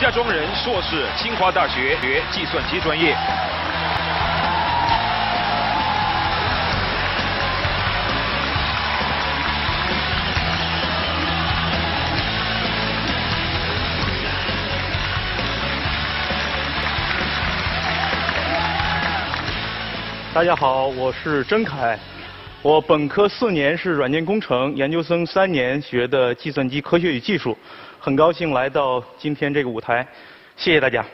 家庄人，硕士，清华大学学计算机专业。 大家好，我是甄凯，我本科4年是软件工程，研究生3年学的计算机科学与技术，很高兴来到今天这个舞台，谢谢大家。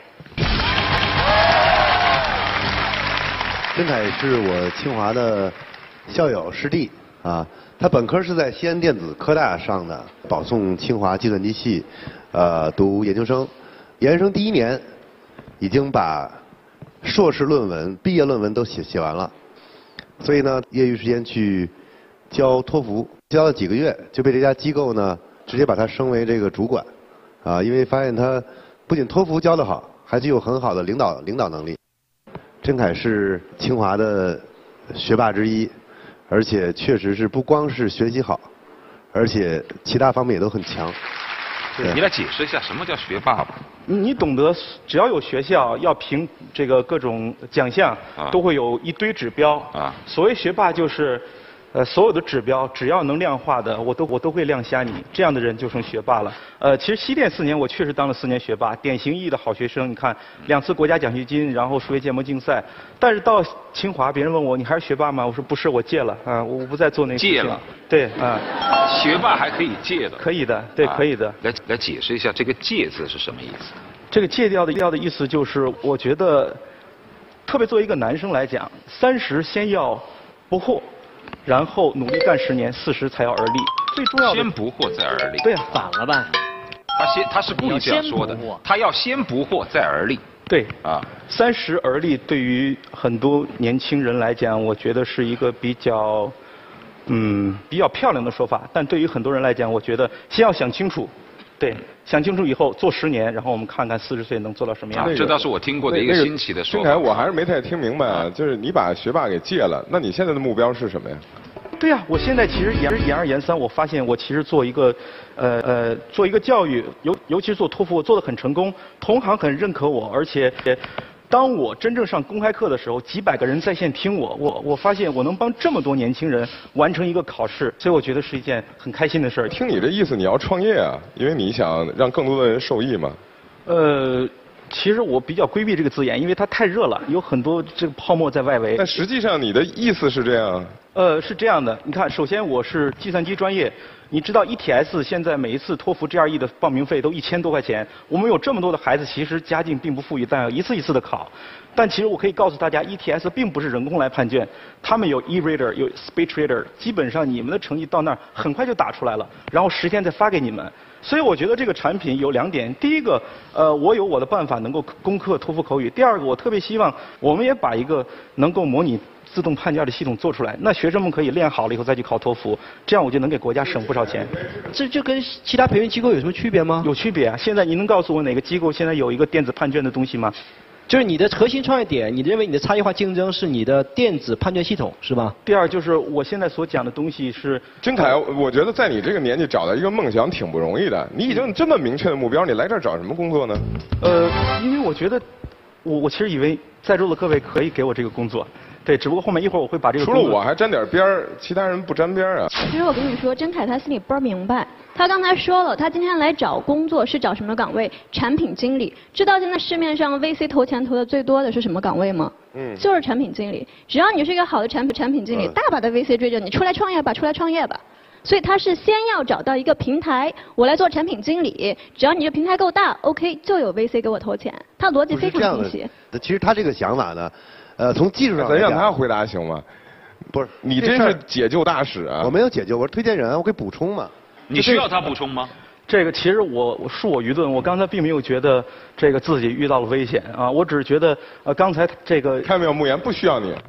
甄凯是我清华的校友师弟啊，他本科是在西安电子科大上的，保送清华计算机系，读研究生，研究生第1年已经把硕士论文、毕业论文都写完了，所以呢，业余时间去教托福，教了几个月，就被这家机构呢直接把他升为这个主管，啊，因为发现他不仅托福教得好，还具有很好的领导能力。甄凯是清华的学霸之一，而且确实是不光是学习好，而且其他方面也都很强。 你来解释一下什么叫学霸吧。 你懂得，只要有学校要评这个各种奖项，都会有一堆指标。所谓学霸就是，所有的指标只要能量化的，我都会亮瞎你。这样的人就成学霸了。其实西电4年我确实当了4年学霸，典型意义的好学生。你看，2次国家奖学金，然后数学建模竞赛。但是到清华，别人问我你还是学霸吗？我说不是，我戒了啊，我不再做那个。 戒了。 对啊。 学霸还可以戒的。 可以的，对，可以的。 来解释一下这个戒字是什么意思？ 这个戒掉的意思就是，我觉得，特别作为一个男生来讲，30先要不惑，然后努力干10年，40才要而立。最重要的先不惑再而立。 对啊， 反了吧？ 他是故意这样说的，他要先不惑再而立。 对啊，30而立对于很多年轻人来讲，我觉得是一个比较漂亮的说法。但对于很多人来讲，我觉得先要想清楚。对，想清楚以后做10年，然后我们看看40岁能做到什么样子。 这倒是我听过的一个新奇的说法。 甄凯，我还是没太听明白，就是你把学霸给戒了，那你现在的目标是什么呀？ 对呀，我现在其实研2研3，我发现我其实做一个教育，尤其是做托福，我做得很成功，同行很认可我，而且。当我真正上公开课的时候，几百个人在线听我发现我能帮这么多年轻人完成一个考试，所以我觉得是一件很开心的事儿。 听你这意思，你要创业啊？因为你想让更多的人受益嘛。 其实我比较规避这个字眼，因为它太热了，有很多这个泡沫在外围。 但实际上你的意思是这样？ 是这样的，你看，首先我是计算机专业，你知道 ETS 现在每一次托福 GRE 的报名费都1000多块钱，我们有这么多的孩子，其实家境并不富裕，但要一次一次的考。但其实我可以告诉大家 ，ETS 并不是人工来判卷，他们有 e-reader， 有 speech reader， 基本上你们的成绩到那儿很快就打出来了，然后10天再发给你们。所以我觉得这个产品有2点，第一个，我有我的办法能够攻克托福口语；第二个，我特别希望我们也把一个能够模拟自动判卷的系统做出来，那学生们可以练好了以后再去考托福，这样我就能给国家省不少钱。 这跟其他培训机构有什么区别吗？ 有区别啊！现在您能告诉我哪个机构现在有一个电子判卷的东西吗？ 就是你的核心创业点，你认为你的差异化竞争是你的电子判卷系统，是吧？ 第二就是我现在所讲的东西是。 甄凯，我觉得在你这个年纪找到一个梦想挺不容易的。你已经这么明确的目标，你来这儿找什么工作呢？ 因为我觉得，我其实以为在座的各位可以给我这个工作。对，只不过后面一会儿我会把这个。 除了我还沾点边儿，其他人不沾边儿啊。 其实我跟你说，甄凯他心里倍儿明白。他刚才说了，他今天来找工作是找什么岗位？产品经理。知道现在市面上 VC 投钱投的最多的是什么岗位吗？就是产品经理。只要你是一个好的产品经理，大把的 VC 追着你，出来创业吧，出来创业吧。所以他是先要找到一个平台，我来做产品经理，只要你这平台够大 ，OK 就有 VC 给我投钱。他逻辑非常清晰。 其实他这个想法呢。从技术上， 咱让他回答行吗？ 不是， 你真是解救大使啊！ 我没有解救，我是推荐人，我可以补充嘛。 你需要他补充吗？ 这个其实我恕我愚钝，我刚才并没有觉得这个自己遇到了危险啊，我只是觉得刚才这个。 看到没有，慕言不需要你。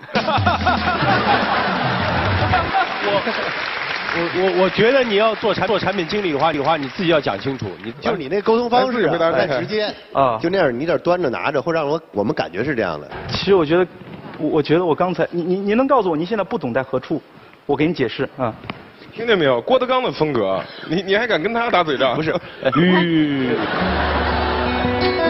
我觉得你要做产品经理的话，你自己要讲清楚， 就是你那沟通方式太直接啊，就那样你这端着拿着，会让我们感觉是这样的。 其实我觉得我刚才你能告诉我你现在不懂在何处？我给你解释啊。 听见没有？郭德纲的风格，你还敢跟他打嘴仗？ 不是。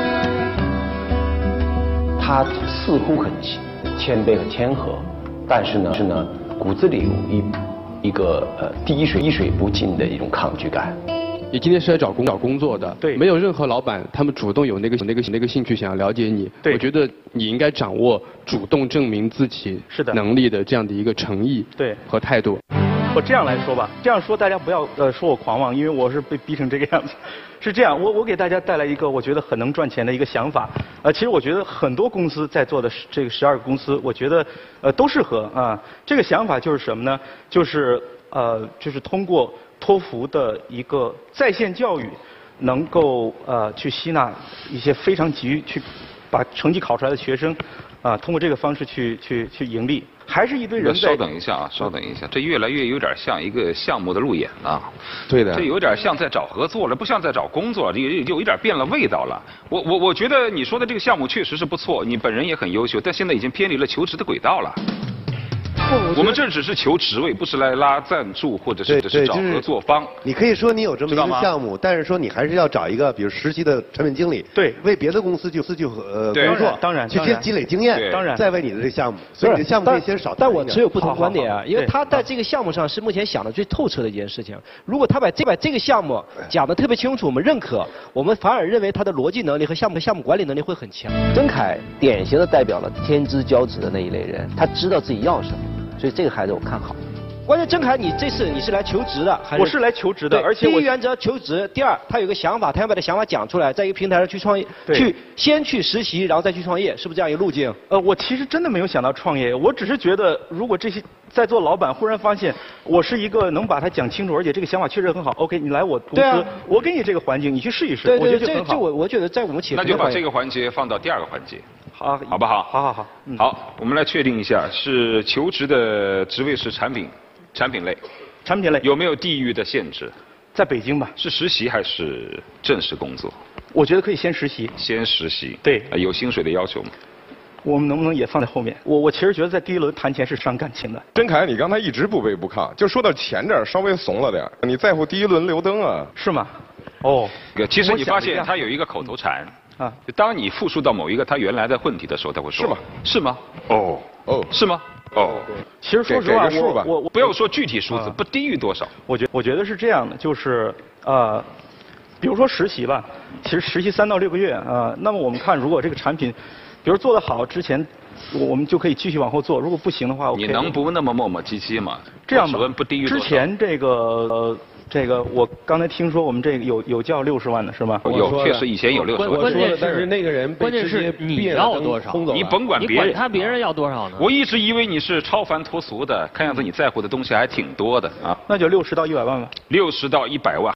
他似乎很谦卑和谦和，但是呢，骨子里有一个滴水不进的一种抗拒感。 你今天是来找工作的， 对， 没有任何老板他们主动有那个兴趣想要了解你。对，我觉得你应该掌握主动证明自己能力的这样的一个诚意，对和态度。 我这样来说吧，这样说大家不要说我狂妄，因为我是被逼成这个样子。是这样，我给大家带来一个我觉得很能赚钱的一个想法。其实我觉得很多公司在做的这个12个公司，我觉得都适合啊。这个想法就是什么呢？就是通过托福的一个在线教育，能够去吸纳一些非常急去把成绩考出来的学生，通过这个方式去盈利。还是一堆人在。 稍等一下啊，稍等一下，这越来越有点像一个项目的路演了。 对的。 这有点像在找合作了，不像在找工作，有一点变了味道了。我觉得你说的这个项目确实是不错，你本人也很优秀，但现在已经偏离了求职的轨道了。我们这只是求职位，不是来拉赞助或者是找合作方。 你可以说你有这么一个项目，但是说你还是要找一个比如实习的产品经理， 对， 为别的公司工作， 当然去积累经验， 当然再为你的这个项目，所以你的项目可以先少。 但我持有不同观点啊，因为他在这个项目上是目前想的最透彻的一件事情。如果他把这个项目讲得特别清楚，我们认可，我们反而认为他的逻辑能力和项目管理能力会很强。 曾凯典型的代表了天之骄子的那一类人，他知道自己要什么。所以这个孩子我看好。 关键曾凯，你这次你是来求职的，还是？ 我是来求职的，而且第一原则求职，第二他有个想法，他要把他想法讲出来，在一个平台上去创业，先去实习，然后再去创业，是不是这样一个路径？ 我其实真的没有想到创业，我只是觉得如果这些在座老板忽然发现我是一个能把它讲清楚，而且这个想法确实很好 ，OK， 你来我公司，我给你这个环境，你去试一试，我觉得就很好。 我觉得在我们企业， 那就把这个环节放到第2个环节。 好不好？ 好。 好，我们来确定一下，是求职的职位是产品类。 产品类有没有地域的限制？ 在北京吧。 是实习还是正式工作？ 我觉得可以先实习。 先实习。 对。 有薪水的要求吗？ 我们能不能也放在后面？我其实觉得在第一轮谈钱是伤感情的。 甄凯，你刚才一直不卑不亢，就说到钱这儿稍微怂了点，你在乎第一轮留灯啊？ 是吗？哦。 其实你发现他有一个口头禅。当你复述到某一个他原来的问题的时候，他会说是吗？哦，是吗？哦， 其实说实话，我不要说具体数字，不低于多少。 我觉得是这样的，就是比如说实习吧，其实实习3到6个月那么我们看如果这个产品，比如做得好，之前我们就可以继续往后做，如果不行的话， 你能不那么磨磨唧唧吗？ 这样吧， 不低于多少？ 之前这个我刚才听说我们这个有叫60万的是吗？ 有，确实以前有60万。 关键是那个人关键是你要多少？ 你甭管别人， 别人要多少呢？ 我一直以为你是超凡脱俗的，看样子你在乎的东西还挺多的啊。 那就60到100万吧。 60到100万。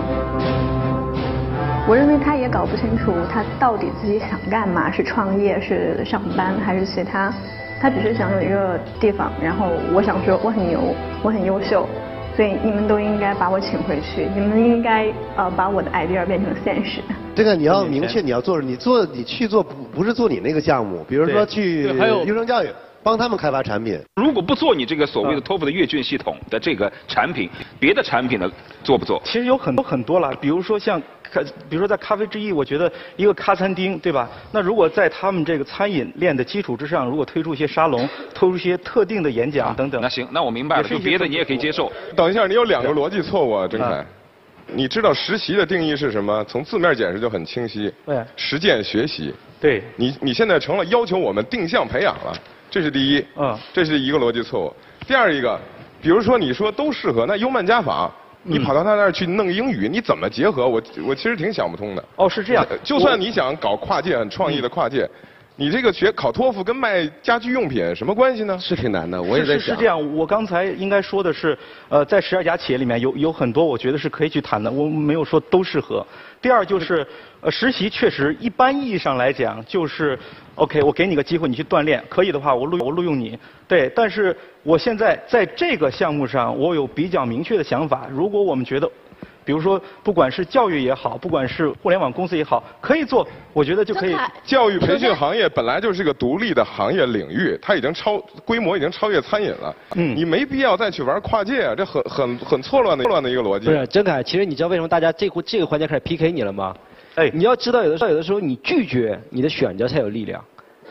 我认为他也搞不清楚他到底自己想干嘛，是创业，是上班，还是其他。他只是想有一个地方，然后我想说我很牛，我很优秀。所以你们都应该把我请回去，你们应该把我的 idea 变成现实。 这个你要明确你要做，你去做不是做你那个项目，比如说去优生教育，帮他们开发产品。 如果不做你这个所谓的托福的阅卷系统的这个产品，别的产品呢做不做？ 其实有很多了，比如说在咖啡之翼，我觉得一个咖餐厅，对吧？那如果在他们这个餐饮链的基础之上，如果推出一些沙龙，推出一些特定的演讲等等， 那行，那我明白了，就别的你也可以接受。 等一下，你有2个逻辑错误啊，甄凯。你知道实习的定义是什么？从字面解释就很清晰。 对。 实践学习。 对。 你现在成了要求我们定向培养了，这是第一。这是一个逻辑错误。第二一个，比如说你说都适合，那优曼加法。你跑到他那儿去弄英语，你怎么结合？我其实挺想不通的。 是这样。 就算你想搞跨界、很创意的跨界，你这个考托福跟卖家居用品什么关系呢？ 是挺难的，我也在想。 是这样，我刚才应该说的是，在12家企业里面有很多我觉得是可以去谈的，我没有说都适合。第二就是，实习确实一般意义上来讲就是 ，OK， 我给你个机会，你去锻炼，可以的话我录用你。对，但是我现在在这个项目上，我有比较明确的想法。如果我们觉得，比如说不管是教育也好，不管是互联网公司也好，可以做，我觉得就可以。 教育培训行业本来就是个独立的行业领域，它已经规模已经超越餐饮了。你没必要再去玩跨界啊，这很错乱的一个逻辑。 不是，甄凯，其实你知道为什么大家这个环节开始 PK 你了吗？你要知道有的时候你拒绝，你的选择才有力量。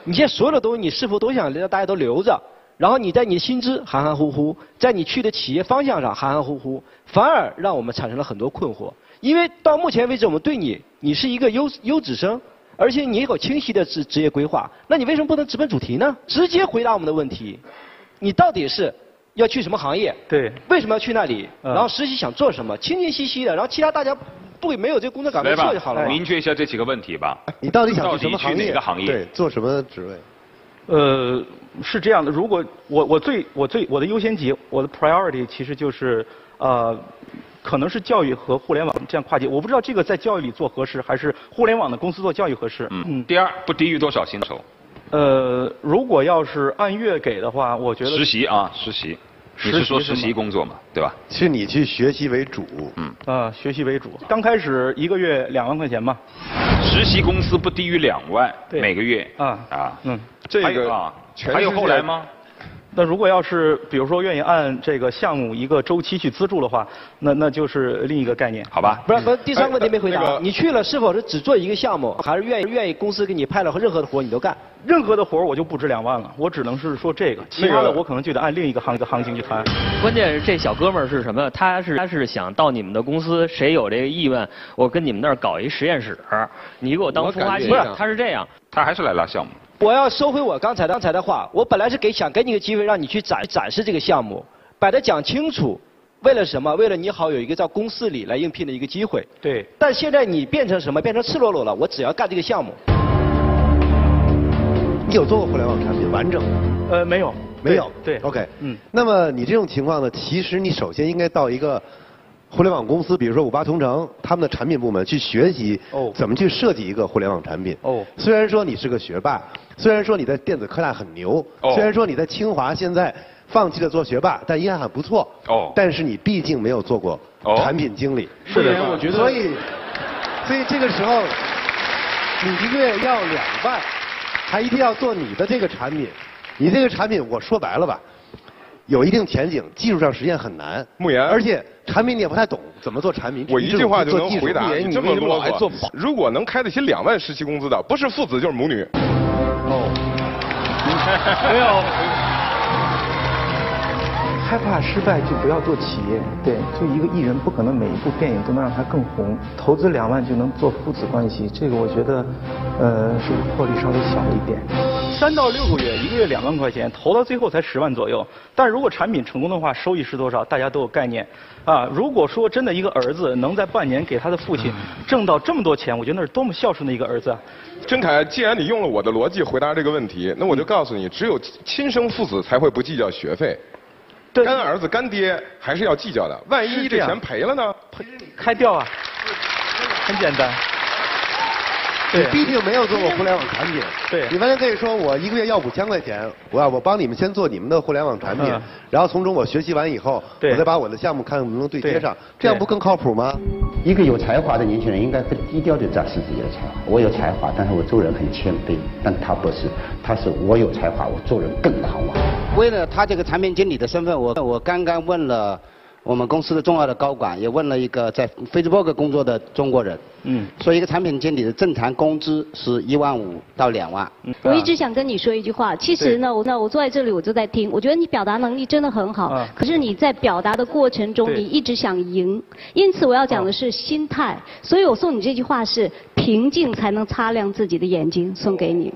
你现在所有的东西，你是否都想让大家都留着？然后你在你的薪资含含糊糊，在你去的企业方向上含含糊糊，反而让我们产生了很多困惑。因为到目前为止，我们对你是一个优质生，而且你有清晰的职业规划，那你为什么不能直奔主题呢？直接回答我们的问题，你到底是要去什么行业？ 对， 为什么要去那里？然后实习想做什么？清清晰晰的，然后其他大家没有这个工作岗位做就好了。 明确一下这几个问题吧。 你到底想去什么行业？ 哪个行业？ 对，做什么职位？ 是这样的，如果我的优先级，我的 priority 其实就是可能是教育和互联网这样跨界。我不知道这个在教育里做合适，还是互联网的公司做教育合适。 第二，不低于多少薪酬？ 如果要是按月给的话，我觉得实习啊，实习。你是说实习工作嘛，对吧？ 是你去学习为主。 学习为主。刚开始1个月2万块钱嘛。 实习公司不低于2万每个月。 这个还有后来吗？ 那如果要是比如说愿意按这个项目一个周期去资助的话，那就是另一个概念。 好吧。 不是，第三个问题没回答。你去了是否是只做一个项目，还是愿意公司给你派了任何的活你都干？ 任何的活我就不值2万了，我只能是说这个，其他的我可能就得按另一个行情去谈。 关键是这小哥们儿是什么？他是想到你们的公司，谁有这个意愿，我跟你们那儿搞一实验室，你给我当孵化器。不是，他是这样。 他还是来拉项目。 我要收回我刚才的话，我本来是想给你个机会，让你去展示这个项目，把它讲清楚。为了什么？为了你好有一个在公司里来应聘的一个机会。 对。 但现在你变成什么？变成赤裸裸了，我只要干这个项目。 你有做过互联网产品完整？ 没有。 没有。 对。 OK。那么你这种情况呢？其实你首先应该到一个互联网公司，比如说58同城，他们的产品部门去学习怎么去设计一个互联网产品。虽然说你是个学霸，虽然说你在电子科大很牛，虽然说你在清华现在放弃了做学霸，但依然很不错。但是你毕竟没有做过产品经理。 是的，我觉得。 所以这个时候，你1个月要2万，还一定要做你的这个产品。你这个产品，我说白了吧，有一定前景，技术上实现很难。 慕言， 而且产品你也不太懂怎么做产品。 我一句话就能回答你这么啰嗦。如果能开得起2万实习工资的，不是父子就是母女。 没有。害怕失败就不要做企业。对，就一个艺人不可能每一部电影都能让他更红。投资2万就能做父子关系，这个我觉得是获利稍微小一点。3到6个月，1个月2万块钱，投到最后才10万左右。但如果产品成功的话，收益是多少，大家都有概念。如果说真的一个儿子能在半年给他的父亲挣到这么多钱，我觉得那是多么孝顺的一个儿子。 甄凯，既然你用了我的逻辑回答这个问题，那我就告诉你，只有亲生父子才会不计较学费。干儿子干爹还是要计较的，万一这钱赔了呢？ 开掉啊，很简单。 你毕竟没有做过互联网产品， 对， 你完全可以说我1个月要5000块钱，我帮你们先做你们的互联网产品，然后从中我学习完以后，我再把我的项目看能不能对接上，这样不更靠谱吗？ 一个有才华的年轻人应该很低调地展示自己的才华。我有才华，但是我做人很谦卑，但他不是，他是我有才华，我做人更狂妄。 为了他这个产品经理的身份，我刚刚问了我们公司的重要的高管，也问了一个在 Facebook 工作的中国人，说一个产品经理的正常工资是1万5到2万。 我一直想跟你说一句话，其实呢，我坐在这里我就在听，我觉得你表达能力真的很好，可是你在表达的过程中，你一直想赢，因此我要讲的是心态，所以我送你这句话是平静才能擦亮自己的眼睛，送给你。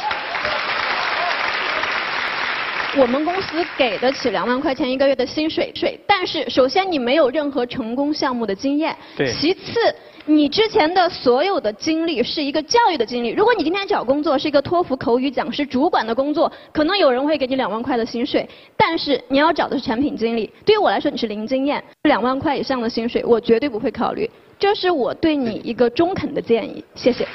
我们公司给得起2万块钱1个月的薪水，但是首先你没有任何成功项目的经验，其次你之前的所有的经历是一个教育的经历。如果你今天找工作是一个托福口语讲师主管的工作，可能有人会给你2万块的薪水，但是你要找的是产品经理。对于我来说，你是零经验，2万块以上的薪水我绝对不会考虑，这是我对你一个中肯的建议，谢谢。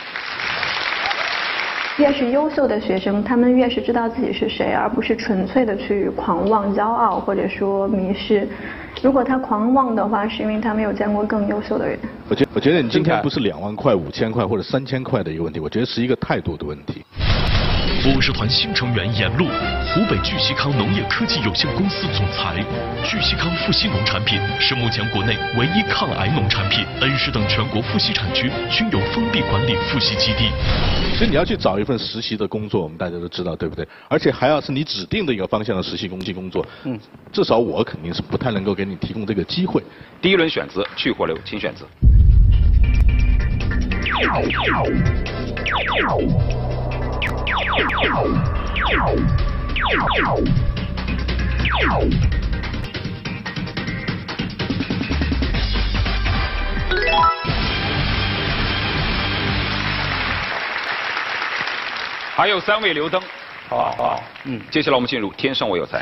越是优秀的学生，他们越是知道自己是谁，而不是纯粹的去狂妄、骄傲或者说迷失。如果他狂妄的话，是因为他没有见过更优秀的人。 我觉得你今天不是2万块、5000块或者3000块的一个问题，我觉得是一个态度的问题。 博士团新成员严路，湖北聚西康农业科技有限公司总裁。聚西康富硒农产品是目前国内唯一抗癌农产品，恩施等全国富硒产区均有封闭管理富硒基地。 所以你要去找一份实习的工作，我们大家都知道，对不对？而且还要是你指定的一个方向的实习工作。至少我肯定是不太能够给你提供这个机会。 第一轮选择去或留，请选择。还有3位留灯，好，接下来我们进入天生我有才。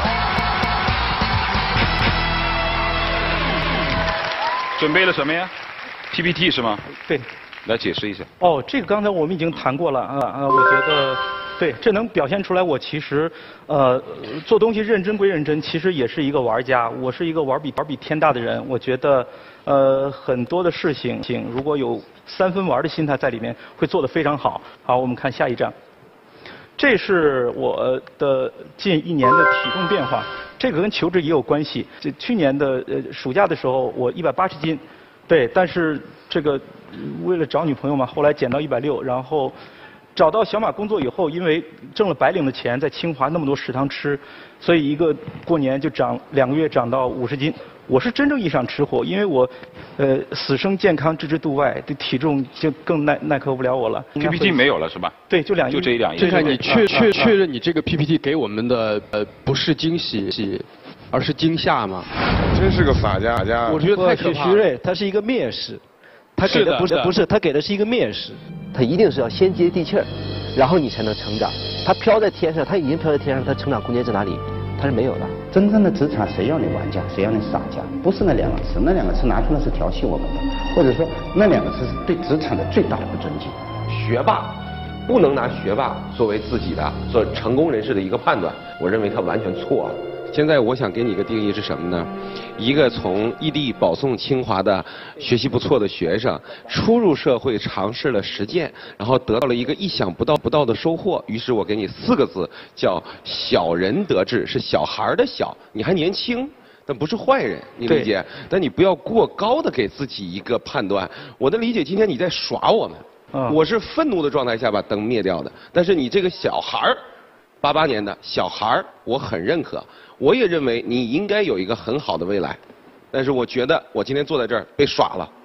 准备了什么呀 ？PPT 是吗？ 对。 来解释一下。 哦，这个刚才我们已经谈过了我觉得，对，这能表现出来我其实，做东西认真归认真，其实也是一个玩家。我是一个玩比天大的人。我觉得，很多的事情，如果有3分玩的心态在里面，会做得非常好。好，我们看下一张。这是我的近1年的体重变化，这个跟求职也有关系。这去年的暑假的时候，我180斤，对，但是这个为了找女朋友嘛，后来减到160，然后找到小马工作以后，因为挣了白领的钱，在清华那么多食堂吃，所以一个过年就2个月长到50斤。我是真正意义上吃货，因为我死生健康置之度外，对体重就更耐克不了我了。 PPT 没有了是吧？ 对，就2页。 就这2页。 这看你确认你这个 PPT 给我们的不是惊喜，而是惊吓吗？ 真是个洒家。 我觉得太可怕了。徐瑞，他是一个面试，他给的不是，他给的是一个面试。 他一定是要先接地气儿，然后你才能成长。他飘在天上，他已经飘在天上，他成长空间在哪里？他是没有的。 真正的职场谁要你玩家，谁要你洒家？不是那2个词，那2个词拿出来是调戏我们的，或者说那2个词是对职场的最大的不尊敬。 学霸不能拿学霸作为自己的做成功人士的一个判断，我认为他完全错了。现在我想给你一个定义是什么呢？一个从异地保送清华的学习不错的学生，初入社会尝试了实践，然后得到了一个意想不到的收获。于是我给你4个字，叫小人得志，是小孩的小，你还年轻。但不是坏人，你理解？但你不要过高的给自己一个判断。我的理解，今天你在耍我们。我是愤怒的状态下把灯灭掉的，但是你这个小孩儿，88年的小孩儿，我很认可。我也认为你应该有一个很好的未来，但是我觉得我今天坐在这儿被耍了。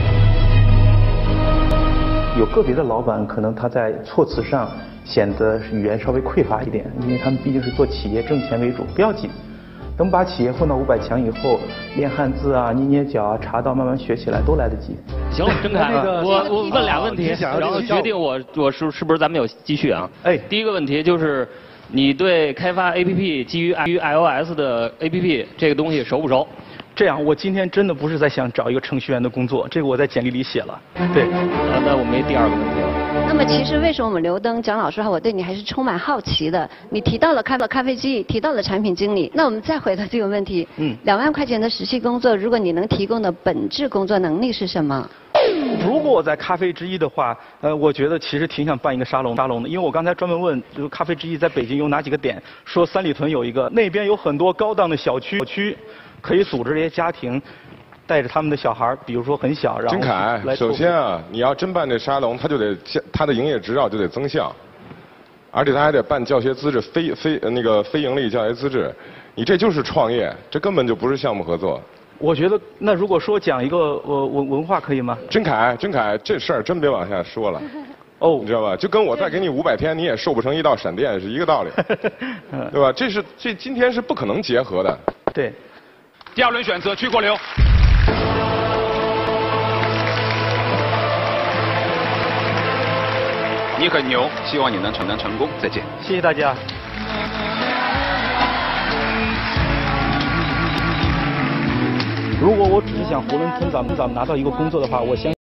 有个别的老板可能他在措辞上显得语言稍微匮乏一点，因为他们毕竟是做企业挣钱为主，不要紧。等把企业混到500强以后，练汉字啊、捏脚啊、茶道慢慢学起来都来得及。 行，郑凯，我问2问题，然后决定我是不是咱们有继续啊？第一个问题就是。你对开发 APP 基于 iOS 的 APP 这个东西熟不熟？ 这样，我今天真的不是在想找一个程序员的工作，这个我在简历里写了。对， 那我没第2个问题了。 那么其实为什么我们留灯？讲老实话，我对你还是充满好奇的。你提到了咖啡机，提到了产品经理，那我们再回到这个问题，2万块钱的实习工作，如果你能提供的本质工作能力是什么？ 如果我在咖啡之一的话，我觉得其实挺想办一个沙龙的，因为我刚才专门问，就是咖啡之一在北京有哪几个点，说三里屯有一个，那边有很多高档的小区，可以组织这些家庭，带着他们的小孩，比如说很小，然后金凯，首先啊，你要真办这沙龙，他的营业执照就得增项，而且他还得办教学资质，非盈利教学资质，你这就是创业，这根本就不是项目合作。 我觉得，那如果说讲一个文化可以吗？ 甄凯，这事儿真别往下说了。你知道吧？就跟我再给你500天，你也瘦不成一道闪电是一个道理，对吧？这今天是不可能结合的。 对。 第2轮选择去或留。你很牛，希望你能成功。再见。 谢谢大家。如果我只是想囫囵吞枣拿到一个工作的话，我相信。